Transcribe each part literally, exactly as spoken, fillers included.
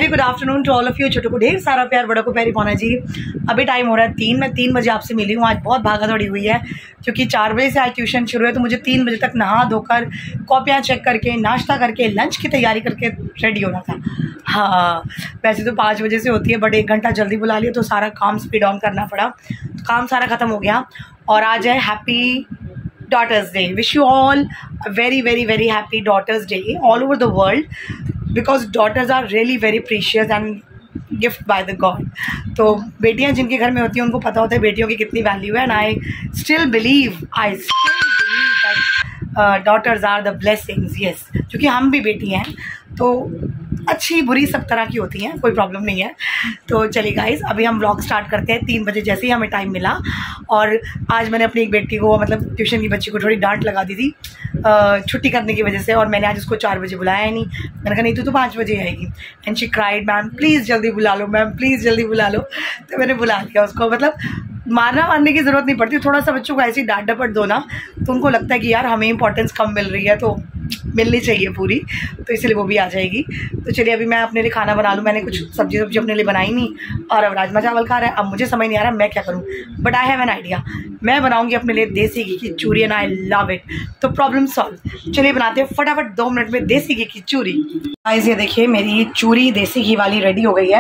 Very good afternoon to all of you. छोटों को ढेर सारा प्यार, बड़ों को प्यारी पौना जी। अभी टाइम हो रहा है तीन। मैं तीन बजे आपसे मिली हूँ। आज बहुत भागा दौड़ी हुई है क्योंकि चार बजे से आज ट्यूशन शुरू है, तो मुझे तीन बजे तक नहा धोकर कॉपियाँ चेक करके नाश्ता करके लंच की तैयारी करके रेडी होना था। हाँ, वैसे तो पाँच बजे से होती है, बट एक घंटा जल्दी बुला लिया तो सारा काम स्पीड ऑन करना पड़ा, तो काम सारा ख़त्म हो गया। और आज है happy Daughters Day. Wish you all a very very very happy Daughters Day all over the world because daughters are really very precious and gift by the God. तो बेटियां जिनके घर में होती हैं उनको पता होता है बेटियों की कितनी वैल्यू है। and I still believe I still believe that uh, daughters are the blessings. Yes, क्योंकि हम भी बेटी हैं तो अच्छी बुरी सब तरह की होती हैं, कोई प्रॉब्लम नहीं है। तो चलिए गाइस, अभी हम व्लॉग स्टार्ट करते हैं। तीन बजे जैसे ही हमें टाइम मिला, और आज मैंने अपनी एक बेटी को, मतलब ट्यूशन की बच्ची को थोड़ी डांट लगा दी थी छुट्टी करने की वजह से, और मैंने आज उसको चार बजे बुलाया ही नहीं। मैंने कहा नहीं तू तो पाँच बजे आएगी, and she cried ma'am please जल्दी बुला लो, मैम प्लीज़ जल्दी बुला लो। तो मैंने बुला लिया उसको। मतलब मारना मारने की ज़रूरत नहीं पड़ती, थोड़ा सा बच्चों को ऐसी डांट डपट दो ना तो उनको लगता है कि यार हमें इंपॉर्टेंस कम मिल रही है, तो मिलनी चाहिए पूरी, तो इसलिए वो भी आ जाएगी। तो चलिए अभी मैं अपने लिए खाना बना लूँ। मैंने कुछ सब्जी सब्जी अपने लिए बनाई नहीं, और अब राजमा चावल खा रहा है। अब मुझे समझ नहीं आ रहा मैं क्या करूँ, but I have an idea. मैं बनाऊँगी अपने लिए देसी घी की चूरी, एंड आई लव इट, तो प्रॉब्लम सॉल्व। चलिए बनाते हैं फटाफट दो मिनट में देसी घी की चूरी। गाइस ये देखिए मेरी चूरी देसी घी वाली रेडी हो गई है,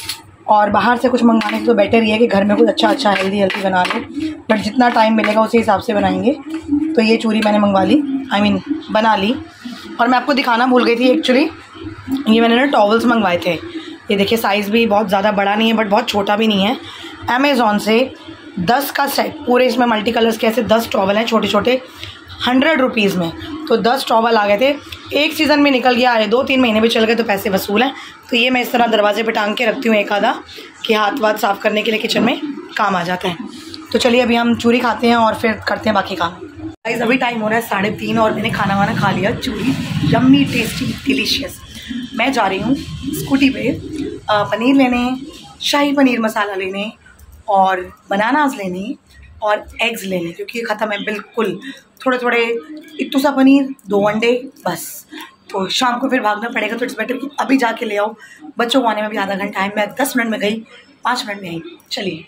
और बाहर से कुछ मंगवाने से तो बेटर ही है कि घर में कुछ अच्छा अच्छा हेल्दी हेल्दी बना लो, बट जितना टाइम मिलेगा उसी हिसाब से बनाएंगे। तो ये चूरी मैंने मंगवा ली, आई I मीन mean, बना ली। और मैं आपको दिखाना भूल गई थी एक्चुअली, ये मैंने ना टॉवल्स मंगवाए थे। ये देखिए साइज़ भी बहुत ज़्यादा बड़ा नहीं है बट बहुत छोटा भी नहीं है। अमेज़ॉन से दस का सेट, पूरे इसमें मल्टी कलर्स के ऐसे दस टॉवल हैं छोटे छोटे, हंड्रेड रुपीज़ में। तो दस टॉवल आ गए थे, एक सीज़न में निकल गया है, दो तीन महीने भी चल गए तो पैसे वसूल हैं। तो ये मैं इस तरह दरवाजे पे टांग के रखती हूँ एक आधा, कि हाथ वाथ साफ़ करने के लिए किचन में काम आ जाता है। तो चलिए अभी हम चूरी खाते हैं और फिर करते हैं बाकी काम। गाइस अभी टाइम हो रहा है साढ़े तीन, और मैंने खाना वाना खा लिया। चूरी यम्मी टेस्टी डिलीशियस। मैं जा रही हूँ स्कूटी पे पनीर लेने, शाही पनीर मसाला लेने, और बनानास लेने, और एग्स लेने, क्योंकि ये ख़त्म है बिल्कुल। थोड़े थोड़े इतू सा पनीर, दो अंडे, बस। तो शाम को फिर भागना पड़ेगा, तो इट्स बेटर कि अभी जाके ले आओ। बच्चों को आने में भी आधा घंटा है, मैं दस मिनट में गई, पाँच मिनट में आई। चलिए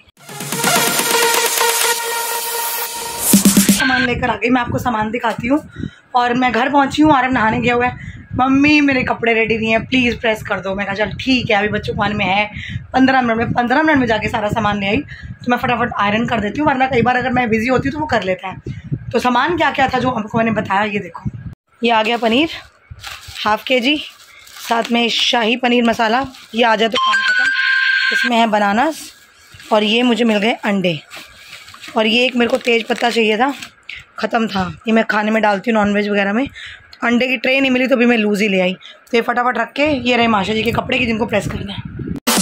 सामान लेकर आ गई, मैं आपको सामान दिखाती हूँ। और मैं घर पहुँची हूँ, आरव नहाने गया हुआ है। मम्मी मेरे कपड़े रेडी नहीं है, प्लीज़ प्रेस कर दो। मैं कहा चल ठीक है, अभी बच्चों को आने में है पंद्रह मिनट में। पंद्रह मिनट में जाके सारा सामान ले आई, तो मैं फटाफट आयरन कर देती हूँ, वरना कई बार अगर मैं बिज़ी होती हूँ तो वो कर लेता है। तो सामान क्या क्या था जो आपको मैंने बताया, ये देखो। ये आ गया पनीर हाफ़ के जी, साथ में शाही पनीर मसाला, ये आ जाए तो काम खत्म। इसमें है बनानास, और ये मुझे मिल गए अंडे, और ये एक मेरे को तेज़ पत्ता चाहिए था, ख़त्म था। ये मैं खाने में डालती हूँ नॉनवेज वगैरह में। अंडे की ट्रे नहीं मिली तो भी मैं लूज़ ही ले आई। तो ये फटाफट रख के, ये रहे माशा जी के कपड़े की जिनको प्रेस करना है।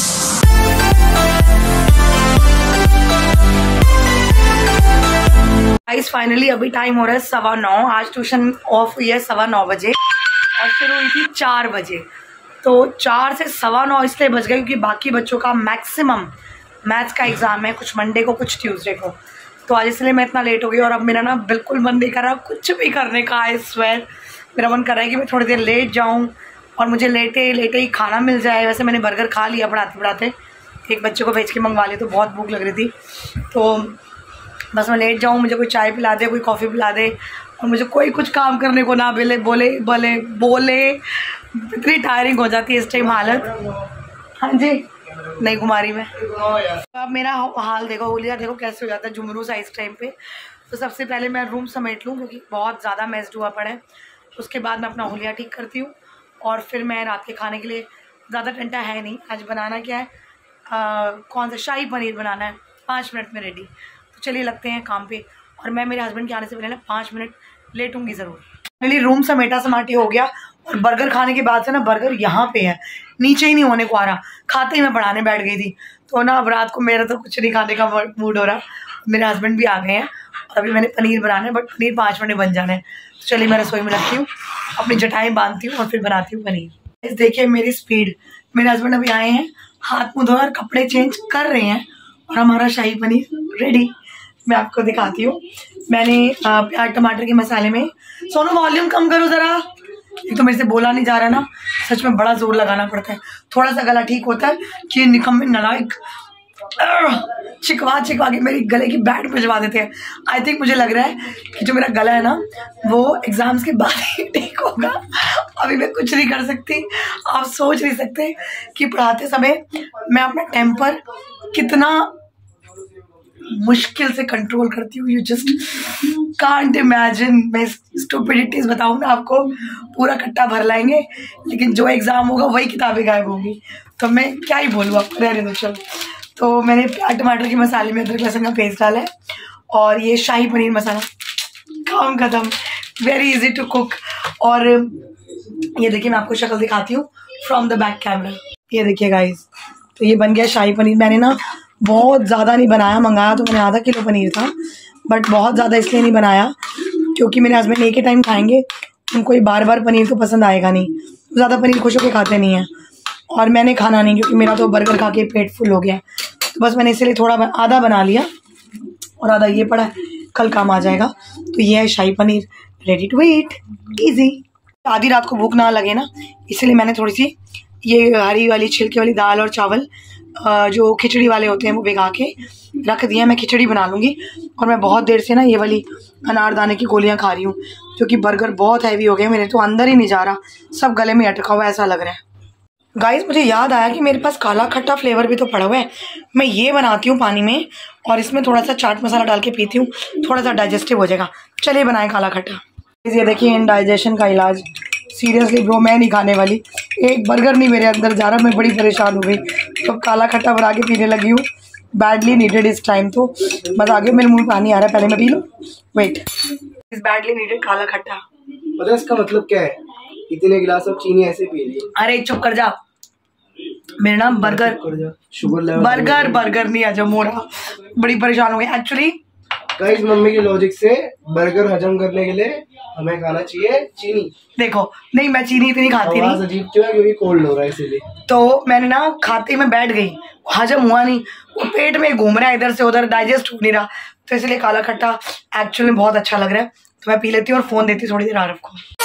गाइस फाइनली अभी टाइम हो रहा है सवा नौ। आज ट्यूशन ऑफ हुई है सवा नौ बजे, और फिर हुई थी चार बजे। तो चार से सवा नौ इसलिए बज गए क्योंकि बाकी बच्चों का मैक्सिमम मैथ्स का एग्ज़ाम है, कुछ मंडे को कुछ ट्यूसडे को। तो आज इसलिए मैं इतना लेट हो गई, और अब मेरा ना बिल्कुल मन नहीं कर रहा कुछ भी करने का। आई स्वेयर मेरा मन कर रहा है कि मैं थोड़ी देर लेट जाऊं, और मुझे लेटे लेटे ही खाना मिल जाए। वैसे मैंने बर्गर खा लिया पढ़ाते पढ़ाते, एक बच्चे को भेज के मंगवा लिया, तो बहुत भूख लग रही थी। तो बस मैं लेट जाऊं, मुझे कोई चाय पिला दे, कोई कॉफ़ी पिला दे, और मुझे कोई कुछ काम करने को ना मिले, बोले बोले बोले इतनी टायरिंग हो जाती है इस टाइम हालत। हाँ जी, नहीं घुमा रही मैं। अब मेरा हाल देखो, होलिया देखो कैसे हो जाता है झुमरू सा इस टाइम पे। तो सबसे पहले मैं रूम समेट लूँ क्योंकि बहुत ज़्यादा मेस्ड हुआ पड़ा है। उसके बाद मैं अपना होलिया ठीक करती हूँ, और फिर मैं रात के खाने के लिए, ज़्यादा टंटा है नहीं। आज बनाना क्या है, आ, कौन सा शाही पनीर बनाना है, पाँच मिनट में रेडी। तो चलिए लगते हैं काम पे, और मैं मेरे हस्बैंड के आने से पहले ना पाँच मिनट लेटूंगी ज़रूर। मेरे रूम समेटा समाटी हो गया, और बर्गर खाने के बाद से ना बर्गर यहाँ पे है, नीचे ही नहीं होने को आ रहा। खाते ही मैं पढ़ाने बैठ गई थी, तो ना अब रात को मेरा तो कुछ नहीं खाने का मूड हो रहा। मेरे हस्बैंड भी आ गए हैं, और अभी मैंने पनीर बनाना है, बट पनीर पाँच मिनट में बन जाना है। तो चलिए मैं रसोई में रखती हूँ, अपनी चटाई बांधती हूँ, और फिर बनाती हूँ पनीर। इस देखिए मेरी स्पीड। मेरे हस्बैंड अभी आए हैं, हाथ मुँह धोकर कपड़े चेंज कर रहे हैं, और हमारा शाही पनीर रेडी। मैं आपको दिखाती हूँ। मैंने प्याज टमाटर के मसाले में, सोनू वॉल्यूम कम करो ज़रा, ये तो मेरे से बोला नहीं जा रहा ना, सच में बड़ा जोर लगाना पड़ता है। थोड़ा सा गला ठीक होता है कि निकम में नलायक चिकवा चिकवा के मेरी गले की बैंड भिजवा देते हैं। आई थिंक मुझे लग रहा है कि जो मेरा गला है ना वो एग्जाम्स के बाद ही ठीक होगा। अभी मैं कुछ नहीं कर सकती। आप सोच नहीं सकते कि पढ़ाते समय मैं अपना टेम्पर कितना मुश्किल से कंट्रोल करती हूँ। You just can't imagine. मैं स्टूपिडिटीज बताऊँ ना आपको, पूरा कट्टा भर लाएंगे, लेकिन जो एग्ज़ाम होगा वही किताबें गायब होंगी। तो मैं क्या ही बोलूँ आपको, रहने दो चलो। तो मैंने प्याज टमाटर के मसाले में अदरक लहसुन का पेस्ट डाला है और ये शाही पनीर मसाला, काम खत्म, वेरी इजी टू कुक। और ये देखिए मैं आपको शक्ल दिखाती हूँ फ्रॉम द बैक कैमरा। ये देखिए गाइस, तो ये बन गया शाही पनीर। मैंने ना बहुत ज़्यादा नहीं बनाया, मंगाया तो मैंने आधा किलो पनीर था, बट बहुत ज़्यादा इसलिए नहीं बनाया क्योंकि मेरे हस्बैंड एक ही टाइम खाएंगे, उनको ये बार बार पनीर तो पसंद आएगा नहीं, ज़्यादा पनीर खुश होकर खाते नहीं हैं। और मैंने खाना नहीं क्योंकि मेरा तो बर्गर खा के पेट फुल हो गया, तो बस मैंने इसलिए थोड़ा आधा बना लिया और आधा ये पड़ा है, कल काम आ जाएगा। तो ये है shahi paneer, ready to eat, easy. आधी रात को भूख ना लगे ना, इसलिए मैंने थोड़ी सी ये हरी वाली छिलके वाली दाल और चावल जो खिचड़ी वाले होते हैं वो भिगा के रख दिया। मैं खिचड़ी बना लूँगी। और मैं बहुत देर से ना ये वाली अनारदाने की गोलियाँ खा रही हूँ क्योंकि बर्गर बहुत हैवी हो गए मेरे, तो अंदर ही नहीं जा रहा, सब गले में अटका हुआ ऐसा लग रहा है। गाइस मुझे याद आया कि मेरे पास काला खट्टा फ्लेवर भी तो पड़ा हुआ है, मैं ये बनाती हूँ पानी में और इसमें थोड़ा सा चाट मसाला डाल के पीती हूँ, थोड़ा सा डाइजेस्टिव हो जाएगा। चलिए बनाएं काला खट्टा। ये देखिए इनडाइजेशन का इलाज, सीरियसली ब्रो मैं नहीं खाने वाली, एक बर्गर नहीं मेरे अंदर जा रहा, मैं बड़ी परेशान हो गई। तो काला खट्टा बना के पीने लगी हूँ, बैडली नीडेड इस टाइम। तो बस आगे मेरे मुँह में पानी आ रहा है, पहले मैं पी लूँ। वेट, इस बैडली नीडेड काला खट्टा। पता है इसका मतलब क्या है? इतने गिलास अब चीनी ऐसे पी ली। अरे चुप कर जा, मेरे नाम burger sugar level burger burger नहीं आजा मोरा, बड़ी परेशान हो गई एक्चुअली। गाइस मम्मी के लॉजिक से बर्गर हजम करने के लिए हमें खाना चाहिए चीनी। देखो नहीं, मैं चीनी इतनी खाती नहीं। अजीब क्यों है? क्योंकि कोल्ड हो रहा है इसीलिए। तो मैंने ना खाते में बैठ गई, हजम हुआ नहीं, वो पेट में घूम रहा है इधर से उधर, डाइजेस्ट हो नहीं रहा, तो इसलिए काला खट्टा एक्चुअली बहुत अच्छा लग रहा है। तो मैं पी लेती हूँ और फोन देती थोड़ी देर आरफ को।